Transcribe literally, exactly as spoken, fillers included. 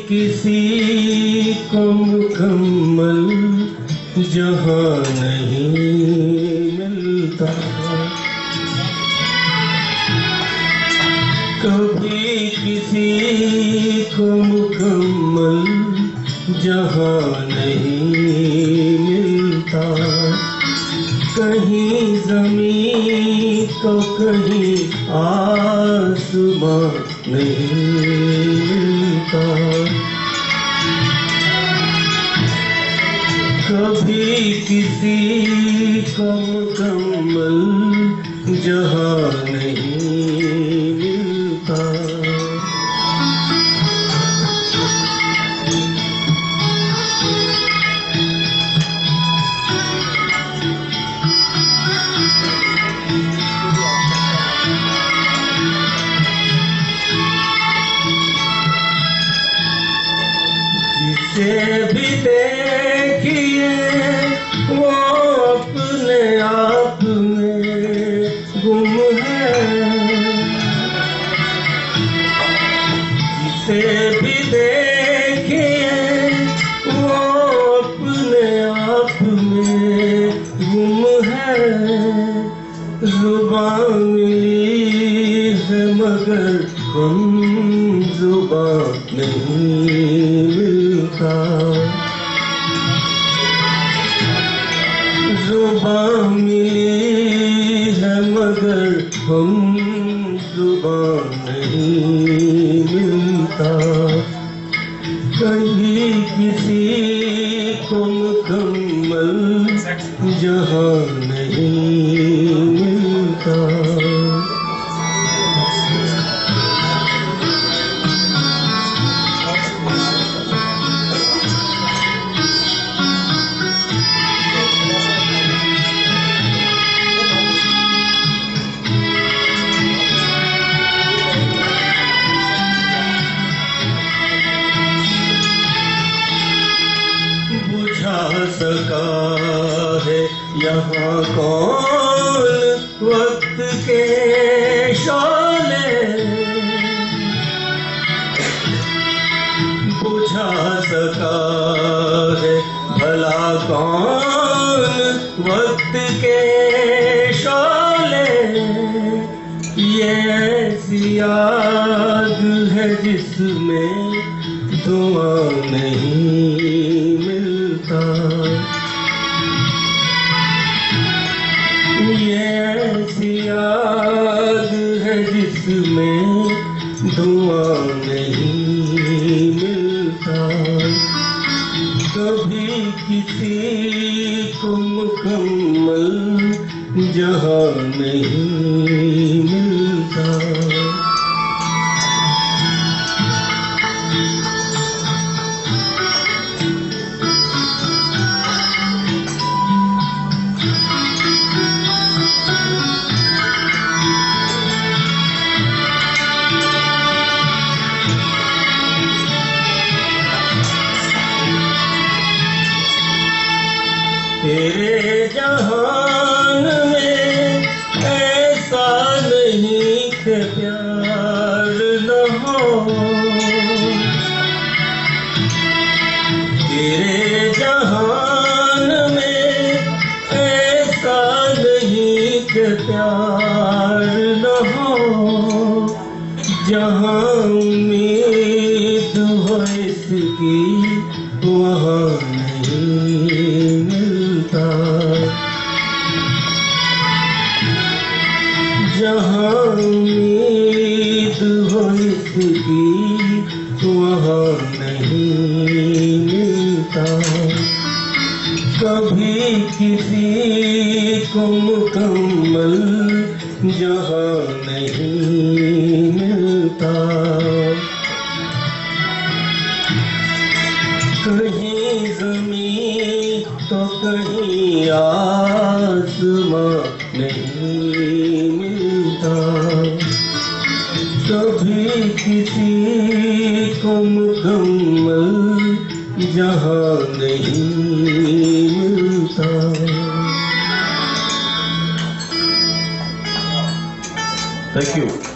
किसी को मुकम्मल जहां नहीं मिलता। कभी किसी को मुकम्मल जहां नहीं मिलता। कहीं ज़मीन तो कहीं आसमां नहीं मिलता। कभी किसी को मुकम्मल जहां नहीं मिलता। जिसे भी देखिए वो अपने आप में गुम है। जिसे भी देखिए वो अपने आप में गुम है। जुबान मिली है मगर हम जुबान नहीं मिलता। जुबान मिली है मगर हम जुबान नहीं मिलता। कहीं किसी को मुकम्मल जहां नहीं मिलता। बुझा सका है यहाँ कौन वक्त के शोले। बुझा सका है भला कौन वक्त के शोले। ये ऐसी आग है जिसमें धुआं नहीं मिलता। ये ऐसी आग है जिसमें धुआं नहीं मिलता। कभी किसी को मुकम्मल जहां नहीं मिलता। तेरे जहान में ऐसा नहीं कि प्यार न हो। तेरे जहान में ऐसा नहीं कि प्यार न हो। जहां उम्मीद हो इसकी वहां नहीं मिलता। जहां उम्मीद हो इसकी वहां नहीं मिलता। कभी किसी को मुकम्मल जहां नहीं मिलता। कहीं ज़मीन तो कहीं आसमां नहीं मिलता। कभी किसी को मुकम्मल जहां नहीं मिलता। Thank you.